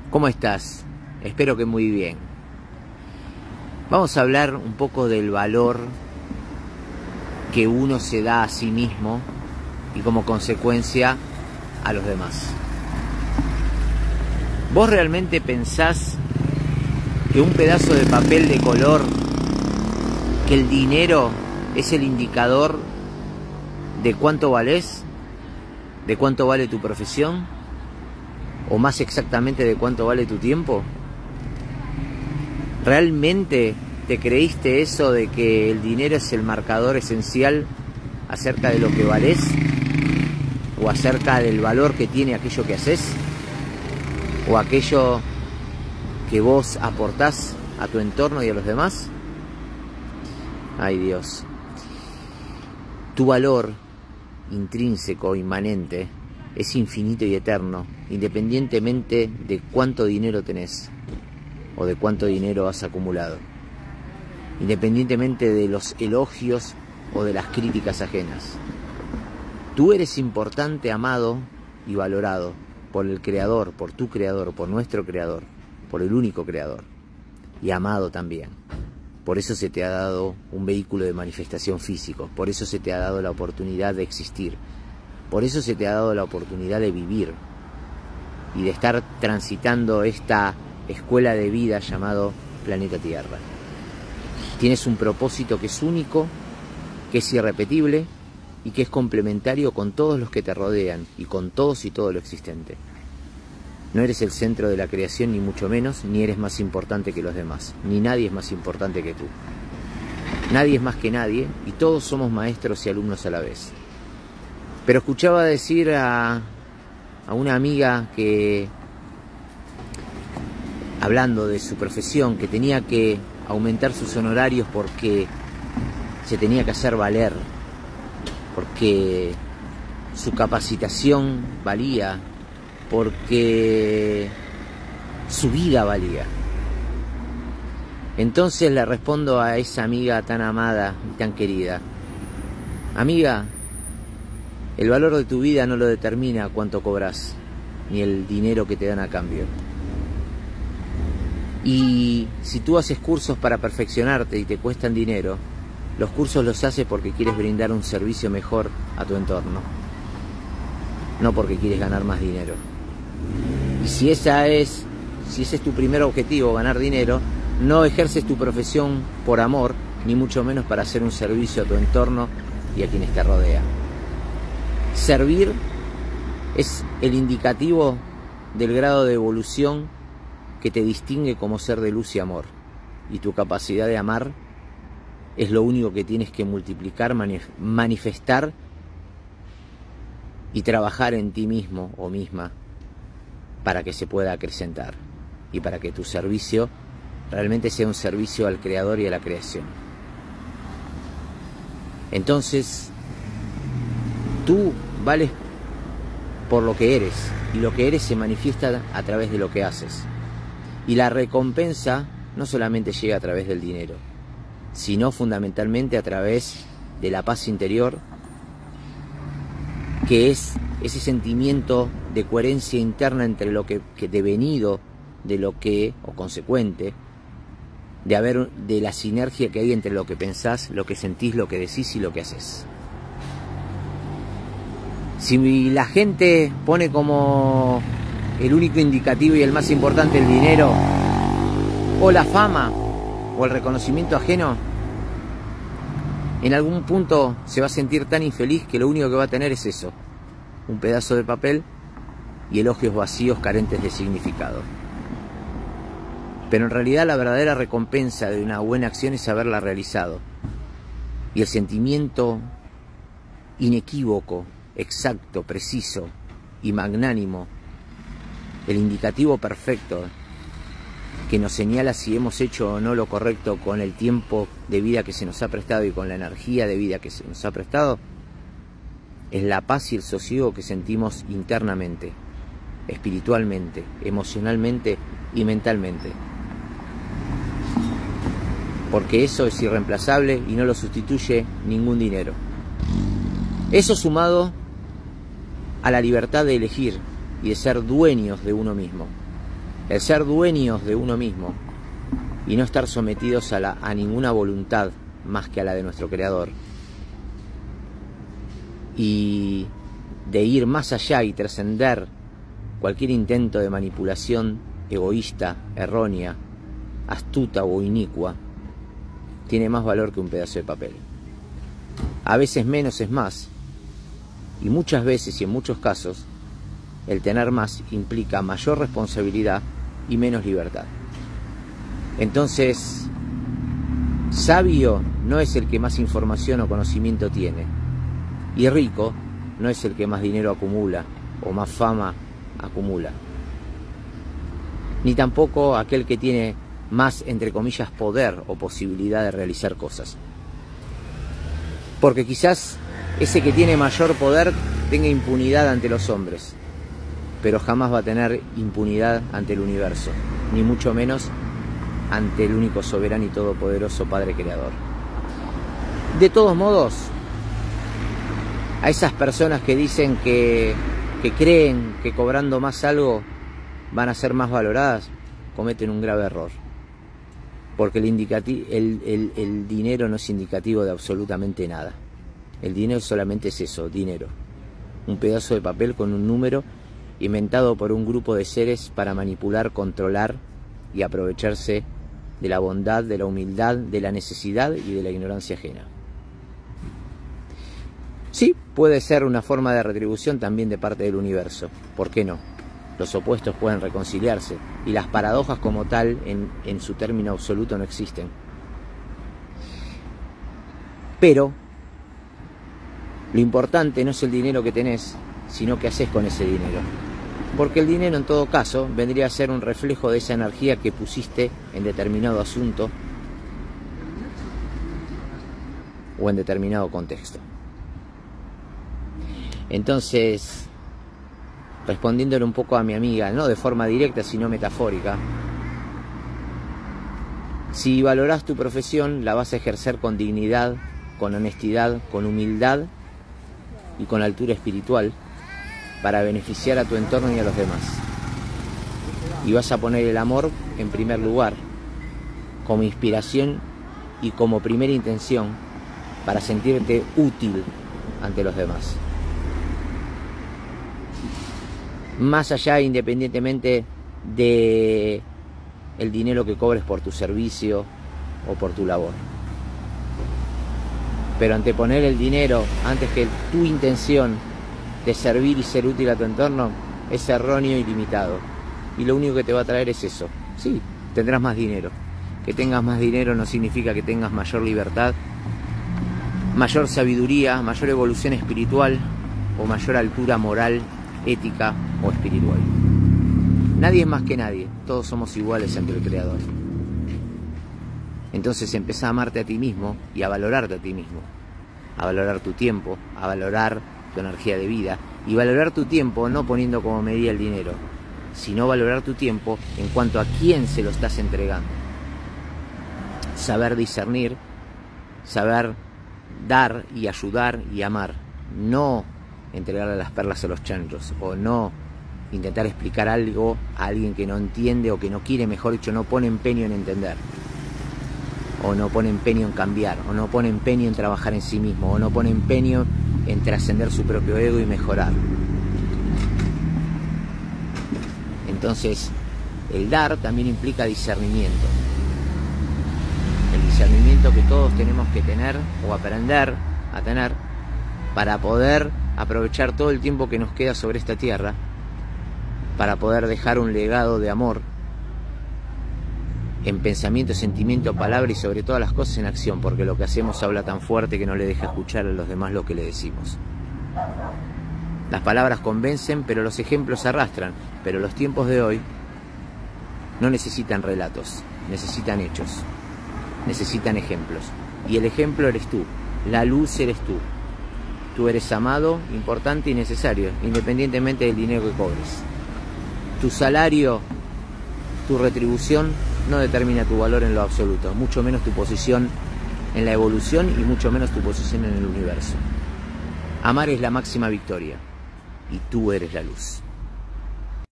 ¿Cómo estás? Espero que muy bien. Vamos a hablar un poco del valor que uno se da a sí mismo y como consecuencia a los demás. ¿Vos realmente pensás que un pedazo de papel de color, que el dinero es el indicador de cuánto valés, de cuánto vale tu profesión, o más exactamente de cuánto vale tu tiempo? ¿Realmente te creíste eso de que el dinero es el marcador esencial acerca de lo que valés o acerca del valor que tiene aquello que haces o aquello que vos aportás a tu entorno y a los demás? Ay, Dios. Tu valor intrínseco, inmanente, es infinito y eterno, independientemente de cuánto dinero tenés o de cuánto dinero has acumulado, independientemente de los elogios o de las críticas ajenas. Tú eres importante, amado y valorado por el Creador, por tu Creador, por nuestro Creador, por el único Creador, y amado también. Por eso se te ha dado un vehículo de manifestación físico, por eso se te ha dado la oportunidad de existir, por eso se te ha dado la oportunidad de vivir y de estar transitando esta escuela de vida llamado planeta Tierra. Tienes un propósito que es único, que es irrepetible y que es complementario con todos los que te rodean y con todos y todo lo existente. No eres el centro de la creación, ni mucho menos, ni eres más importante que los demás, ni nadie es más importante que tú. Nadie es más que nadie y todos somos maestros y alumnos a la vez. Pero escuchaba decir a una amiga que, hablando de su profesión, que tenía que aumentar sus honorarios porque se tenía que hacer valer, porque su capacitación valía, porque su vida valía. Entonces le respondo a esa amiga tan amada y tan querida: amiga, el valor de tu vida no lo determina cuánto cobras, ni el dinero que te dan a cambio. Y si tú haces cursos para perfeccionarte y te cuestan dinero, los cursos los haces porque quieres brindar un servicio mejor a tu entorno, no porque quieres ganar más dinero. Y si ese es tu primer objetivo, ganar dinero, no ejerces tu profesión por amor, ni mucho menos para hacer un servicio a tu entorno y a quienes te rodean. Servir es el indicativo del grado de evolución que te distingue como ser de luz y amor. Y tu capacidad de amar es lo único que tienes que multiplicar, manifestar y trabajar en ti mismo o misma para que se pueda acrecentar y para que tu servicio realmente sea un servicio al Creador y a la creación. Entonces, tú vales por lo que eres, y lo que eres se manifiesta a través de lo que haces. Y la recompensa no solamente llega a través del dinero, sino fundamentalmente a través de la paz interior, que es ese sentimiento de coherencia interna entre lo que devenido de lo que, o consecuente, de la sinergia que hay entre lo que pensás, lo que sentís, lo que decís y lo que haces. Si la gente pone como el único indicativo y el más importante el dinero, o la fama, o el reconocimiento ajeno, en algún punto se va a sentir tan infeliz que lo único que va a tener es eso: un pedazo de papel y elogios vacíos carentes de significado. Pero en realidad la verdadera recompensa de una buena acción es haberla realizado. Y el sentimiento inequívoco, exacto, preciso y magnánimo, el indicativo perfecto que nos señala si hemos hecho o no lo correcto con el tiempo de vida que se nos ha prestado y con la energía de vida que se nos ha prestado, es la paz y el sosiego que sentimos internamente, espiritualmente, emocionalmente y mentalmente. Porque eso es irreemplazable y no lo sustituye ningún dinero. Eso sumado a la libertad de elegir y de ser dueños de uno mismo. el ser dueños de uno mismo y no estar sometidos a ninguna voluntad más que a la de nuestro Creador, y de ir más allá y trascender cualquier intento de manipulación egoísta, errónea, astuta o inicua, tiene más valor que un pedazo de papel. A veces menos es más, y muchas veces y en muchos casos el tener más implica mayor responsabilidad y menos libertad. Entonces, sabio no es el que más información o conocimiento tiene, y rico no es el que más dinero acumula o más fama acumula, ni tampoco aquel que tiene más, entre comillas, poder o posibilidad de realizar cosas. Porque quizás ese que tiene mayor poder tenga impunidad ante los hombres, pero jamás va a tener impunidad ante el universo, ni mucho menos ante el único soberano y todopoderoso Padre Creador. De todos modos, a esas personas que dicen que creen que cobrando más algo van a ser más valoradas, cometen un grave error. Porque el dinero no es indicativo de absolutamente nada. El dinero solamente es eso, dinero. Un pedazo de papel con un número inventado por un grupo de seres para manipular, controlar y aprovecharse de la bondad, de la humildad, de la necesidad y de la ignorancia ajena. Sí, puede ser una forma de retribución también de parte del universo. ¿Por qué no? Los opuestos pueden reconciliarse y las paradojas como tal en su término absoluto no existen. Pero lo importante no es el dinero que tenés, sino qué haces con ese dinero. Porque el dinero en todo caso vendría a ser un reflejo de esa energía que pusiste en determinado asunto o en determinado contexto. Entonces, respondiéndole un poco a mi amiga, no de forma directa, sino metafórica, si valorás tu profesión, la vas a ejercer con dignidad, con honestidad, con humildad y con altura espiritual para beneficiar a tu entorno y a los demás. Y vas a poner el amor en primer lugar, como inspiración y como primera intención para sentirte útil ante los demás. Más allá, independientemente de el dinero que cobres por tu servicio o por tu labor. Pero anteponer el dinero antes que tu intención de servir y ser útil a tu entorno es erróneo y limitado. Y lo único que te va a traer es eso. Sí, tendrás más dinero. Que tengas más dinero no significa que tengas mayor libertad, mayor sabiduría, mayor evolución espiritual o mayor altura moral, ética o espiritual. Nadie es más que nadie, todos somos iguales ante el Creador. Entonces empezá a amarte a ti mismo y a valorarte a ti mismo, a valorar tu tiempo, a valorar tu energía de vida, y valorar tu tiempo no poniendo como medida el dinero, sino valorar tu tiempo en cuanto a quién se lo estás entregando. Saber discernir, saber dar y ayudar y amar, no entregarle las perlas a los chanchos, o no intentar explicar algo a alguien que no entiende o que no quiere, mejor dicho, no pone empeño en entender, o no pone empeño en cambiar, o no pone empeño en trabajar en sí mismo, o no pone empeño en trascender su propio ego y mejorar. Entonces, el dar también implica discernimiento. El discernimiento que todos tenemos que tener o aprender a tener para poder aprovechar todo el tiempo que nos queda sobre esta tierra, para poder dejar un legado de amor en pensamiento, sentimiento, palabra y sobre todas las cosas en acción, porque lo que hacemos habla tan fuerte que no le deja escuchar a los demás lo que le decimos. Las palabras convencen, pero los ejemplos arrastran. Pero los tiempos de hoy no necesitan relatos, necesitan hechos, necesitan ejemplos. Y el ejemplo eres tú, la luz eres tú. Tú eres amado, importante y necesario, independientemente del dinero que cobres. Tu salario, tu retribución no determina tu valor en lo absoluto, mucho menos tu posición en la evolución y mucho menos tu posición en el universo. Amar es la máxima victoria y tú eres la luz.